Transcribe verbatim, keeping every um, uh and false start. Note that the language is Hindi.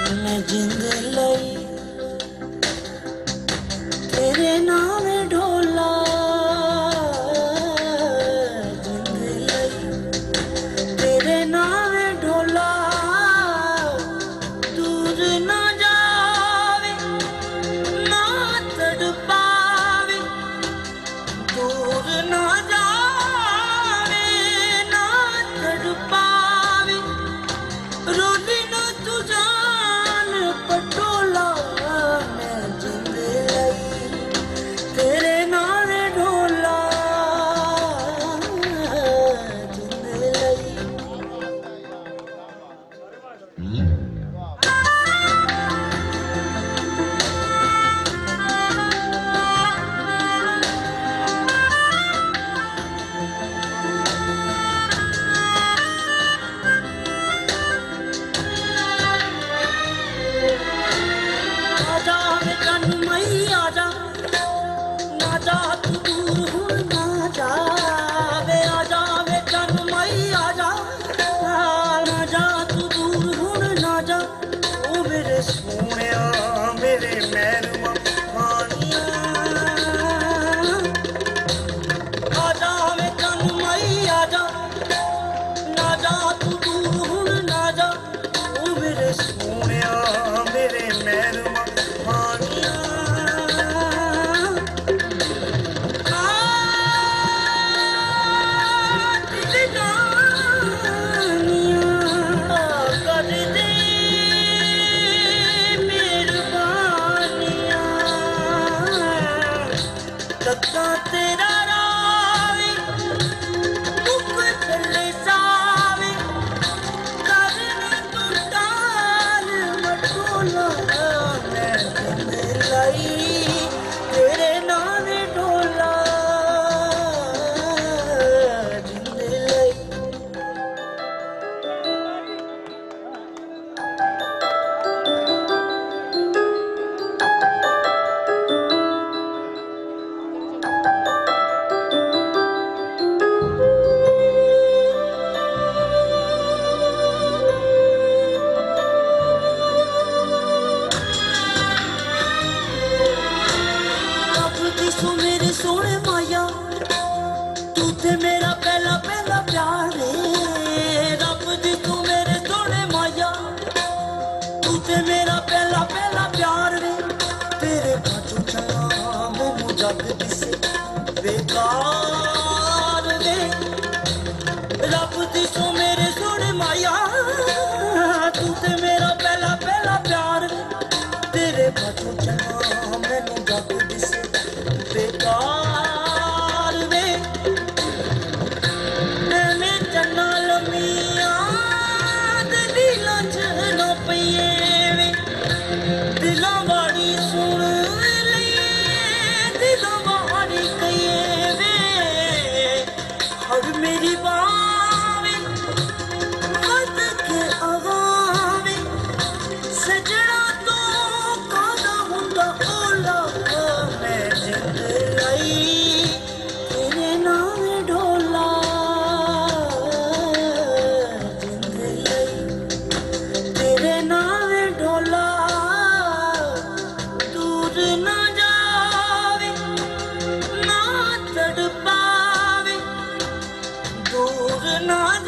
मैं जिंद लई तेरे नाम ढोला जिंद लई तेरे नाम ढोला दूर ना जावे ना तड़पावे दूर ना जावे ना तड़पावे रोली ना तू जान पटोला मैं जिंद लई तेरे नाल ढोला जिंद लई। आजा वे कन मई आजा ना जा तू दूर हुण ना जा वे आजा वे कन मई आजा ना जा तू दूर हुण ना जा ओ मेरे सोहणिया मेरे महरुआ मानिया आजा वे कन मई आजा ना जा तू दूर हुण ना जा ओ मेरे सोहणिया मेरे महरुआ मानिया तक्का तेरा रावी मुख थल्ले सावे करन तू टाल मटोला मैं जिंद लई तेरे नाल ढोला जिंद लई। तू मेरे सोने माया तू ते मेरा पहला पहला प्यार है रब दी तू मेरे सोने माया तू ते मेरा पहला पहला प्यार है तेरे बाजू चला मैनू जग दिसे बेकार वे रब दी तू मेरे सोने माया तू ते मेरा पहला पहला प्यार है तेरे बाजू चला मैनू जग दिसे बेकार वे मैं चन्ना लमिया दिलों च न पइए वे दिलों वाड़ी सुन ले दिलों वाड़ी कहिए वे हर मेरी बावे मत के आवावे सजना तो कादा हुंदा ओला मैं जिंद लई तेरे नाल ढोला जिंद लई तेरे नाल ढोला दूर ना जावे ना तड़पावे दूर ना